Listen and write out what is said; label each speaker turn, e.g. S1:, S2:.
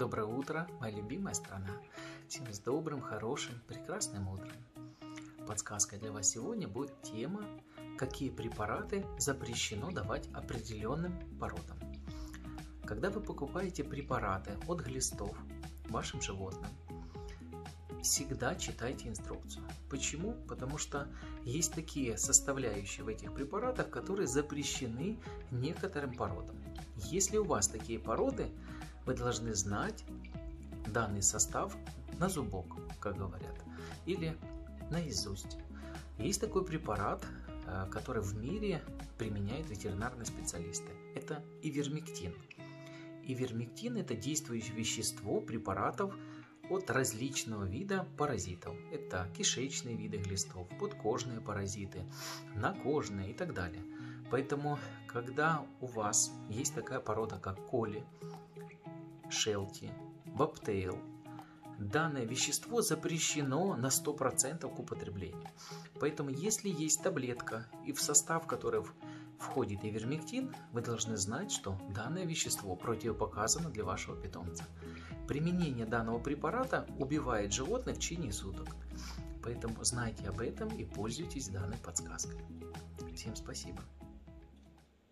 S1: Доброе утро, моя любимая страна. Всем с добрым, хорошим, прекрасным утром. Подсказкой для вас сегодня будет тема, какие препараты запрещено давать определенным породам. Когда вы покупаете препараты от глистов вашим животным, всегда читайте инструкцию. Почему? Потому что есть такие составляющие в этих препаратах, которые запрещены некоторым породам. Если у вас такие породы, вы должны знать данный состав на зубок, как говорят, или наизусть. Есть такой препарат, который в мире применяют ветеринарные специалисты. Это ивермектин. Ивермектин – это действующее вещество препаратов от различного вида паразитов. Это кишечные виды глистов, подкожные паразиты, накожные и так далее. Поэтому, когда у вас есть такая порода, как коли, шелти, бобтейл, данное вещество запрещено на 100% к употреблению. Поэтому, если есть таблетка и в состав которой входит ивермектин, вы должны знать, что данное вещество противопоказано для вашего питомца. Применение данного препарата убивает животных в течение суток. Поэтому знайте об этом и пользуйтесь данной подсказкой. Всем спасибо.